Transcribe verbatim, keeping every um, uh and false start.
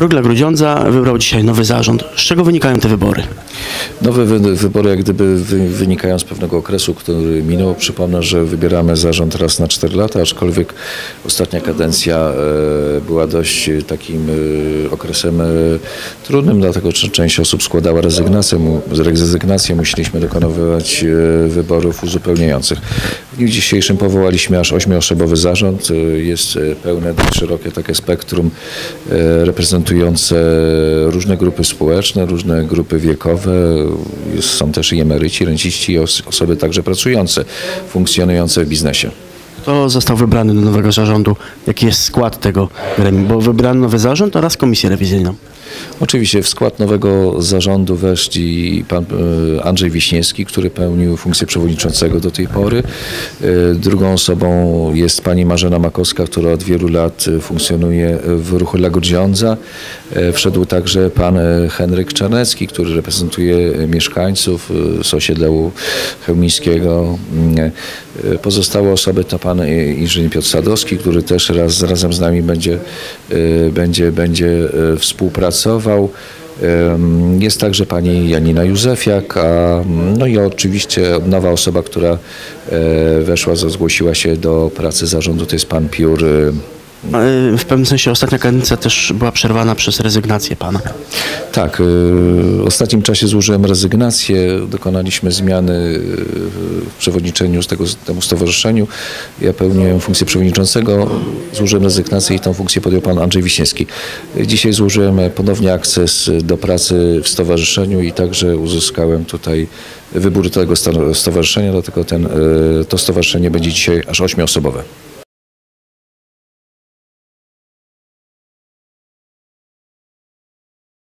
Ruch dla Grudziądza wybrał dzisiaj nowy zarząd. Z czego wynikają te wybory? Nowe wy wybory jak gdyby wy wynikają z pewnego okresu, który minął. Przypomnę, że wybieramy zarząd raz na cztery lata, aczkolwiek ostatnia kadencja e, była dość takim e, okresem e, trudnym, dlatego że część osób składała rezygnację. Mu, rezygnację musieliśmy dokonywać e, wyborów uzupełniających. W dniu dzisiejszym powołaliśmy aż ośmioosobowy zarząd. E, jest pełne, dość szerokie takie spektrum e, reprezentujące różne grupy społeczne, różne grupy wiekowe. Są też i emeryci, renciści i osoby także pracujące, funkcjonujące w biznesie. Kto został wybrany do nowego zarządu? Jaki jest skład tego gremium? Bo wybrano nowy zarząd oraz komisję rewizyjną. Oczywiście w skład nowego zarządu weszli pan Andrzej Wiśniewski, który pełnił funkcję przewodniczącego do tej pory. Drugą osobą jest pani Marzena Makowska, która od wielu lat funkcjonuje w Ruchu dla Grudziądza. Wszedł także pan Henryk Czarnecki, który reprezentuje mieszkańców z osiedla chełmińskiego. Pozostałe osoby to pan inżynier Piotr Sadowski, który też raz, razem z nami będzie, będzie, będzie współpracował. Jest także pani Janina Józefiak, a, no i oczywiście nowa osoba, która weszła, zgłosiła się do pracy zarządu, to jest pan Piór. W pewnym sensie ostatnia kadencja też była przerwana przez rezygnację pana. Tak, w ostatnim czasie złożyłem rezygnację, dokonaliśmy zmiany w przewodniczeniu z tego, temu stowarzyszeniu. Ja pełniłem funkcję przewodniczącego, złożyłem rezygnację i tę funkcję podjął pan Andrzej Wiśniewski. Dzisiaj złożyłem ponownie akces do pracy w stowarzyszeniu i także uzyskałem tutaj wybór tego stowarzyszenia, dlatego ten, to stowarzyszenie będzie dzisiaj aż ośmioosobowe.